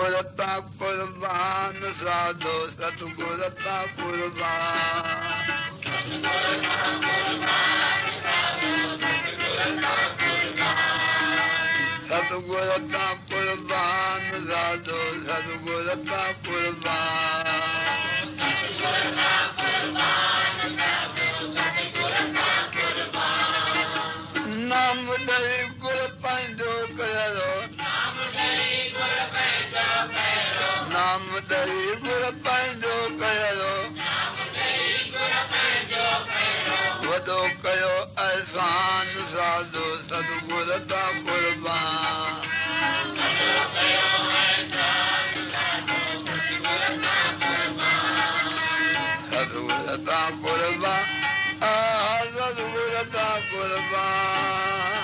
सतगुरता कुर्बान साधो सतगुरता कुर्बान सतगुरता कुर्बान साधो सतगुरता कुर्बान नाम दई गुर पंहिंजो कयो नाम दई गुर पंहिंजो कयो वॾो कयो अहसान साधो सतगुरता कुर्बान सतगुरता कुर्बान सतगुरता कुर्बान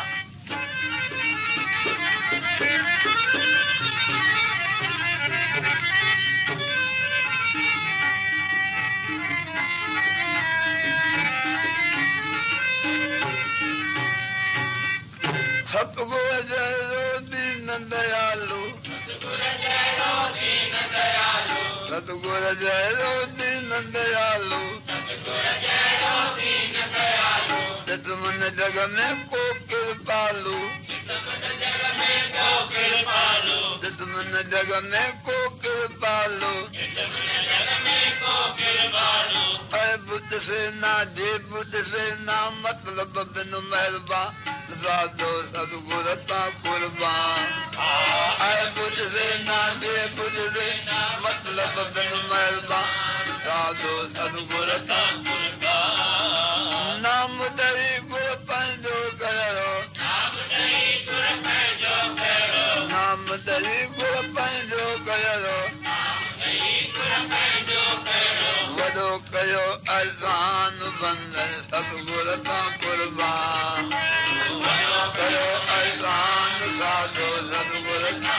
सतगुर जहिड़ो दीन दयालु सतगुर जहिड़ो दीन दयालु मन जग में को कृपालु मन जग में को कृपालु अरे बुद्ध से ना जे बुद्ध से ना मतलब बिन मेहरबान साधो सतगुरता कुर्बान अरे बुद्ध से ना जे बुद्ध से मतलब बिन मेहरबान साधो सतगुरता नाम दई गुर पंहिंजो कयो नाम दई गुर पंहिंजो कयो वॾो कयो अज़ान बंदर सतगुरता कुर्बान कयो अज़ान साधो सतगुरता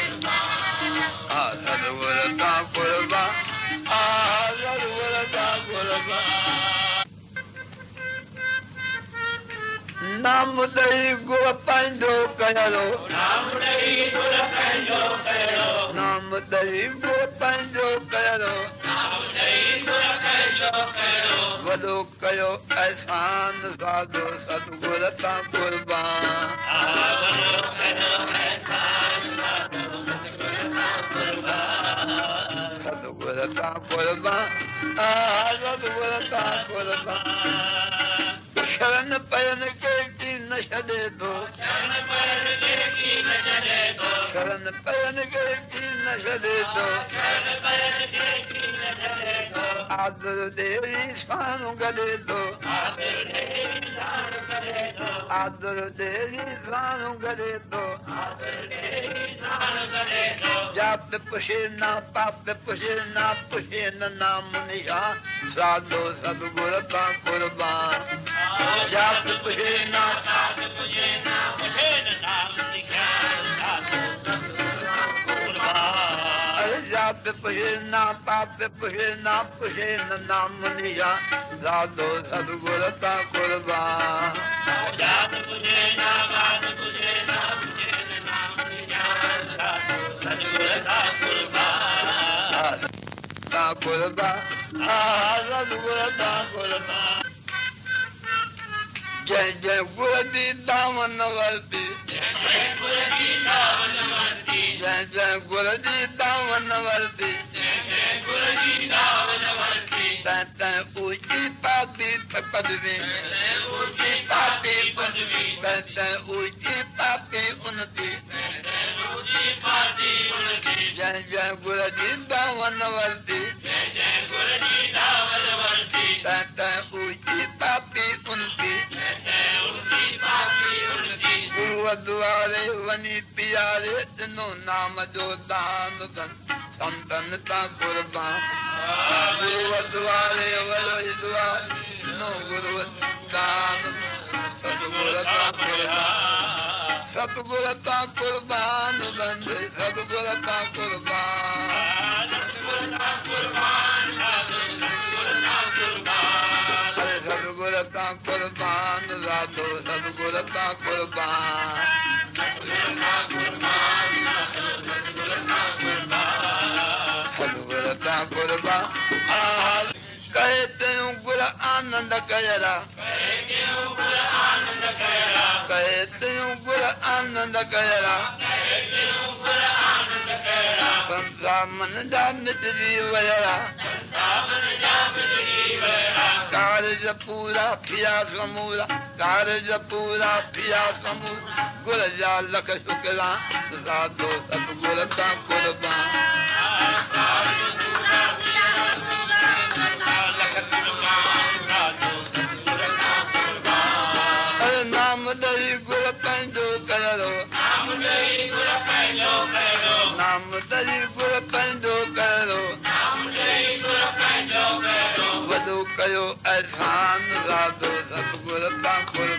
सतगुरता कुर्बान सतगुरता कुर्बान नाम दई गुर पंहिंजो कयो नाम दई गुर पंहिंजो कयो वॾो कयो अहसान साधो सतगुरता कुर्बान सतगुरता कुर्बान सतगुरता कुर्बान शरण पयन के की न छॾे थो शरण पयन के की न छॾे थो आदर ॾेई साणु गॾे थो आदर ॾेई साणु गॾे थो जात पुछे ना पाप पुछे ना पुछे न नाम निशान साधो सतगुरता कुर्बान जात पुछे ना पाप पुछे ना पुछे न नाम निशान साधो सतगुरता कुर्बान अरे जात पुछे ना पाप पुछे ना पुछे न नाम निशान साधो सतगुरता कुर्बान जात पुछे ना पाप पुछे ना पुछे न नाम निशान साधो सतगुरता कुर्बान कुर्बान सतगुरता कुर्बान जय जय गुर दी दामन वर्ती जय जय गुर दी दामन वर्ती जय जय गुर दी दामन वर्ती तै ऊंची पापी पदवी ऊंची पापी पदवी तै ऊंची पापी उन्नति जय जय गुर दी दामन वर्ती तै ऊंची पापी उन्नति गुरु द्वारे वनी प्यारे तिनो नाम जो दान संतन ता कुर्बान गुरु द्वारे वही द्वार नो गुरु दान सतगुरता कुर्बान सतगुरता कुर्बान बंदे सतगुरता कुर्बान अरे सतगुरता कुर्बान राधो सतगुरता कुर्बान सतगुरता कुर्बान आनंद कयरा कहते हूँ गुर आनंद कयरा संसा मन जा मिटजी वयरा कारज पूरा थिया समूरा कारज पूरा थिया समूरा गुर जा लख शुक्रा साधो सतगुर ता कुर्बान अरे नाम दई गुर पंहिंजो करो नाम दई गुर पंहिंजो करो वॾो कयो अहसान साधो सतगुर ता कुर्बान